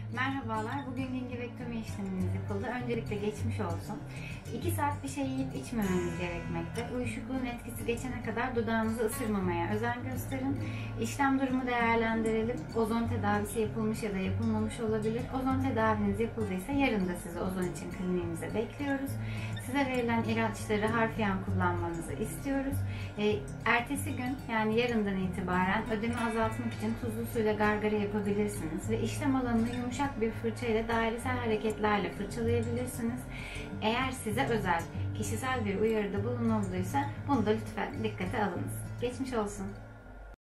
Merhabalar, bugün gingivektomi işlemimiz yapıldı. Öncelikle geçmiş olsun. 2 saat bir şey yiyip içmemeniz gerekmekte. Uyuşukluğun etkisi geçene kadar dudağınızı ısırmamaya özen gösterin. İşlem durumu değerlendirelim. Ozon tedavisi yapılmış ya da yapılmamış olabilir. Ozon tedaviniz yapıldıysa yarın da sizi ozon için kliniğimize bekliyoruz. Size verilen ilaçları harfiyen kullanmanızı istiyoruz. Ertesi gün, yani yarından itibaren ödemi azaltmak için tuzlu suyla gargara yapabilirsiniz ve işlem alanını yumuşak bir fırça ile dairesel hareketlerle fırçalayabilirsiniz. Eğer size özel, kişisel bir uyarıda bulunulduysa bunu da lütfen dikkate alınız. Geçmiş olsun.